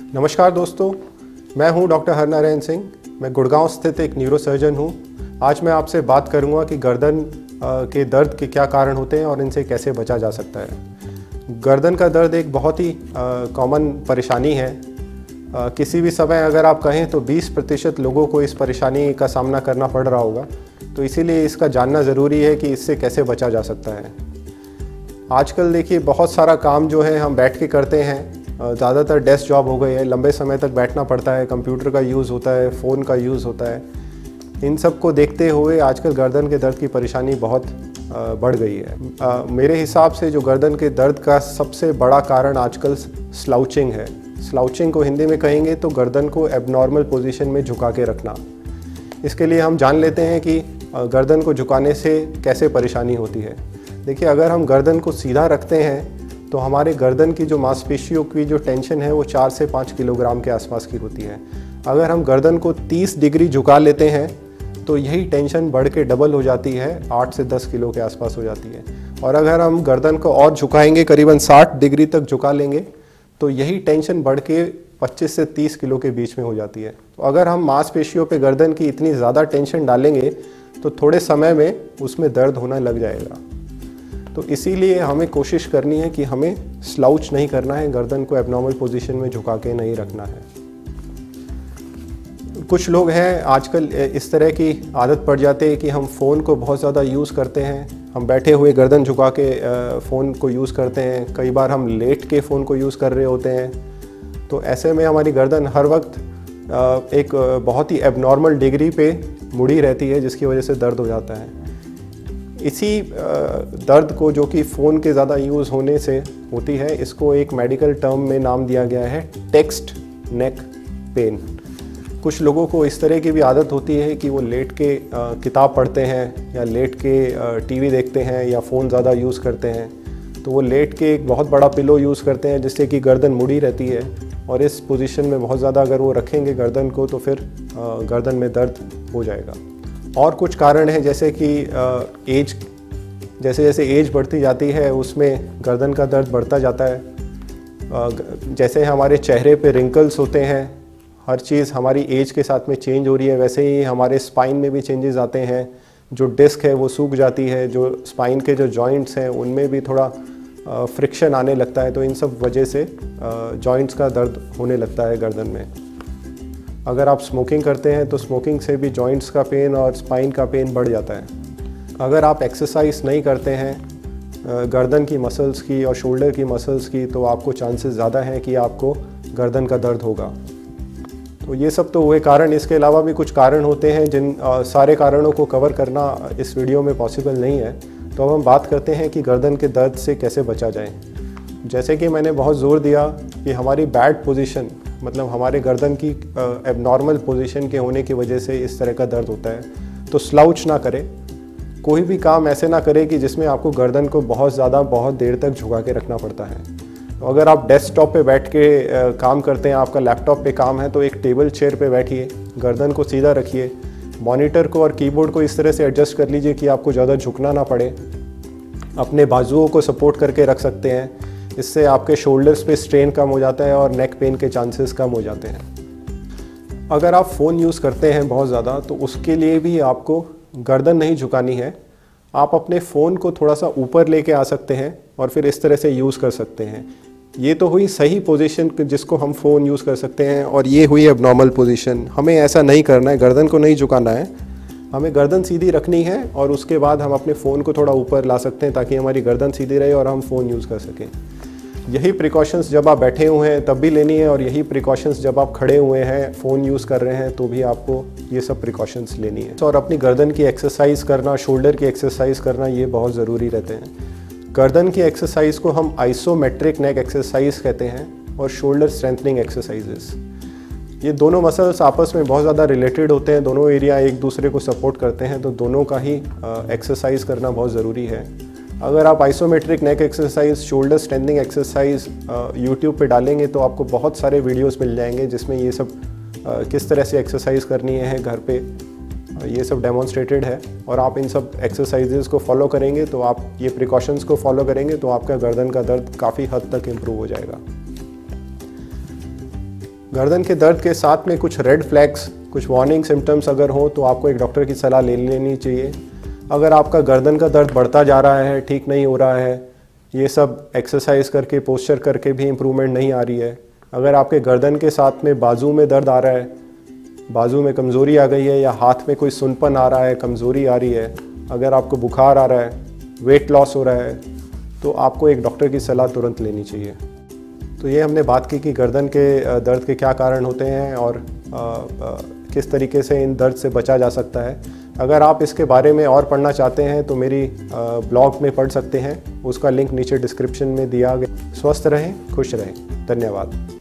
नमस्कार दोस्तों, मैं हूं डॉक्टर हरनारायण सिंह। मैं गुड़गांव स्थित एक न्यूरोसर्जन हूं। आज मैं आपसे बात करूंगा कि गर्दन के दर्द के क्या कारण होते हैं और इनसे कैसे बचा जा सकता है। गर्दन का दर्द एक बहुत ही कॉमन परेशानी है। किसी भी समय अगर आप कहें तो 20% लोगों को इस परेशानी का सामना करना पड़ रहा होगा, तो इसीलिए इसका जानना ज़रूरी है कि इससे कैसे बचा जा सकता है। आजकल देखिए, बहुत सारा काम जो है हम बैठ के करते हैं। ज़्यादातर डेस्क जॉब हो गई है, लंबे समय तक बैठना पड़ता है, कंप्यूटर का यूज़ होता है, फ़ोन का यूज़ होता है। इन सब को देखते हुए आजकल गर्दन के दर्द की परेशानी बहुत बढ़ गई है। मेरे हिसाब से जो गर्दन के दर्द का सबसे बड़ा कारण आजकल स्लाउचिंग है। स्लाउचिंग को हिंदी में कहेंगे तो गर्दन को एबनॉर्मल पोजीशन में झुका के रखना। इसके लिए हम जान लेते हैं कि गर्दन को झुकाने से कैसे परेशानी होती है। देखिए, अगर हम गर्दन को सीधा रखते हैं तो हमारे गर्दन की जो मांसपेशियों की जो टेंशन है वो 4 से 5 किलोग्राम के आसपास की होती है। अगर हम गर्दन को 30 डिग्री झुका लेते हैं तो यही टेंशन बढ़ के डबल हो जाती है, 8 से 10 किलो के आसपास हो जाती है। और अगर हम गर्दन को और झुकाएंगे, करीबन 60 डिग्री तक झुका लेंगे, तो यही टेंशन बढ़ के 25 से 30 किलो के बीच में हो जाती है। तो अगर हम मांसपेशियों पे गर्दन की इतनी ज़्यादा टेंशन डालेंगे तो थोड़े समय में उसमें दर्द होना लग जाएगा। तो इसीलिए हमें कोशिश करनी है कि हमें स्लाउच नहीं करना है, गर्दन को एबनॉर्मल पोजीशन में झुका के नहीं रखना है। कुछ लोग हैं आजकल इस तरह की आदत पड़ जाती है कि हम फ़ोन को बहुत ज़्यादा यूज़ करते हैं। हम बैठे हुए गर्दन झुका के फ़ोन को यूज़ करते हैं। कई बार हम लेट के फ़ोन को यूज़ कर रहे होते हैं। तो ऐसे में हमारी गर्दन हर वक्त एक बहुत ही एबनॉर्मल डिग्री पे मुड़ी रहती है, जिसकी वजह से दर्द हो जाता है। इसी दर्द को, जो कि फ़ोन के ज़्यादा यूज़ होने से होती है, इसको एक मेडिकल टर्म में नाम दिया गया है टेक्स्ट नेक पेन। कुछ लोगों को इस तरह की भी आदत होती है कि वो लेट के किताब पढ़ते हैं या लेट के टीवी देखते हैं या फ़ोन ज़्यादा यूज़ करते हैं। तो वो लेट के एक बहुत बड़ा पिलो यूज़ करते हैं, जिससे कि गर्दन मुड़ी रहती है। और इस पोजीशन में बहुत ज़्यादा अगर वो रखेंगे गर्दन को तो फिर गर्दन में दर्द हो जाएगा। और कुछ कारण हैं, जैसे कि एज, जैसे जैसे एज बढ़ती जाती है उसमें गर्दन का दर्द बढ़ता जाता है। जैसे हमारे चेहरे पे रिंकल्स होते हैं, हर चीज़ हमारी एज के साथ में चेंज हो रही है, वैसे ही हमारे स्पाइन में भी चेंजेस आते हैं। जो डिस्क है वो सूख जाती है, जो स्पाइन के जो जॉइंट्स हैं उनमें भी थोड़ा फ्रिक्शन आने लगता है। तो इन सब वजह से जॉइंट्स का दर्द होने लगता है गर्दन में। अगर आप स्मोकिंग करते हैं तो स्मोकिंग से भी जॉइंट्स का पेन और स्पाइन का पेन बढ़ जाता है। अगर आप एक्सरसाइज नहीं करते हैं गर्दन की मसल्स की और शोल्डर की मसल्स की, तो आपको चांसेस ज़्यादा हैं कि आपको गर्दन का दर्द होगा। तो ये सब तो हुए कारण। इसके अलावा भी कुछ कारण होते हैं, जिन सारे कारणों को कवर करना इस वीडियो में पॉसिबल नहीं है। तो अब हम बात करते हैं कि गर्दन के दर्द से कैसे बचा जाए। जैसे कि मैंने बहुत ज़ोर दिया कि हमारी बैड पोजीशन, मतलब हमारे गर्दन की एबनॉर्मल पोजीशन के होने की वजह से इस तरह का दर्द होता है। तो स्लाउच ना करें, कोई भी काम ऐसे ना करें कि जिसमें आपको गर्दन को बहुत ज़्यादा बहुत देर तक झुका के रखना पड़ता है। तो अगर आप डेस्कटॉप पे बैठ के काम करते हैं, आपका लैपटॉप पे काम है, तो एक टेबल चेयर पे बैठिए, गर्दन को सीधा रखिए, मॉनिटर को और कीबोर्ड को इस तरह से एडजस्ट कर लीजिए कि आपको ज़्यादा झुकना ना पड़े। अपने बाजुओं को सपोर्ट करके रख सकते हैं, इससे आपके शोल्डर्स पे स्ट्रेन कम हो जाता है और नेक पेन के चांसेस कम हो जाते हैं। अगर आप फ़ोन यूज़ करते हैं बहुत ज़्यादा, तो उसके लिए भी आपको गर्दन नहीं झुकानी है। आप अपने फ़ोन को थोड़ा सा ऊपर लेके आ सकते हैं और फिर इस तरह से यूज़ कर सकते हैं। ये तो हुई सही पोजीशन जिसको हम फ़ोन यूज़ कर सकते हैं, और ये हुई एबनॉर्मल पोजीशन। हमें ऐसा नहीं करना है, गर्दन को नहीं झुकाना है। हमें गर्दन सीधी रखनी है और उसके बाद हम अपने फ़ोन को थोड़ा ऊपर ला सकते हैं ताकि हमारी गर्दन सीधी रहे और हम फ़ोन यूज़ कर सकें। यही प्रिकॉशंस जब आप बैठे हुए हैं तब भी लेनी है, और यही प्रिकॉशंस जब आप खड़े हुए हैं फ़ोन यूज़ कर रहे हैं तो भी आपको ये सब प्रिकॉशंस लेनी है। और अपनी गर्दन की एक्सरसाइज करना, शोल्डर की एक्सरसाइज करना, ये बहुत ज़रूरी रहते हैं। गर्दन की एक्सरसाइज को हम आइसोमेट्रिक नेक एक्सरसाइज कहते हैं और शोल्डर स्ट्रेंथनिंग एक्सरसाइजेस। ये दोनों मसल्स आपस में बहुत ज़्यादा रिलेटेड होते हैं, दोनों एरिया एक दूसरे को सपोर्ट करते हैं, तो दोनों का ही एक्सरसाइज करना बहुत ज़रूरी है। अगर आप isometric neck exercise, shoulder strengthening exercise YouTube पे डालेंगे तो आपको बहुत सारे वीडियोस मिल जाएंगे जिसमें ये सब किस तरह से एक्सरसाइज करनी है घर पे, ये सब डेमोन्स्ट्रेटेड है। और आप इन सब एक्सरसाइजेस को फॉलो करेंगे, तो आप ये प्रिकॉशंस को फॉलो करेंगे तो आपका गर्दन का दर्द काफ़ी हद तक इम्प्रूव हो जाएगा। गर्दन के दर्द के साथ में कुछ रेड फ्लैग्स, कुछ वार्निंग सिम्टम्स अगर हों तो आपको एक डॉक्टर की सलाह ले लेनी चाहिए। अगर आपका गर्दन का दर्द बढ़ता जा रहा है, ठीक नहीं हो रहा है, ये सब एक्सरसाइज करके, पोस्चर करके भी इम्प्रूवमेंट नहीं आ रही है, अगर आपके गर्दन के साथ में बाजू में दर्द आ रहा है, बाजू में कमज़ोरी आ गई है या हाथ में कोई सुनपन आ रहा है, कमज़ोरी आ रही है, अगर आपको बुखार आ रहा है, वेट लॉस हो रहा है, तो आपको एक डॉक्टर की सलाह तुरंत लेनी चाहिए। तो ये हमने बात की कि गर्दन के दर्द के क्या कारण होते हैं और किस तरीके से इन दर्द से बचा जा सकता है। अगर आप इसके बारे में और पढ़ना चाहते हैं तो मेरी ब्लॉग में पढ़ सकते हैं, उसका लिंक नीचे डिस्क्रिप्शन में दिया गया। स्वस्थ रहें, खुश रहें। धन्यवाद।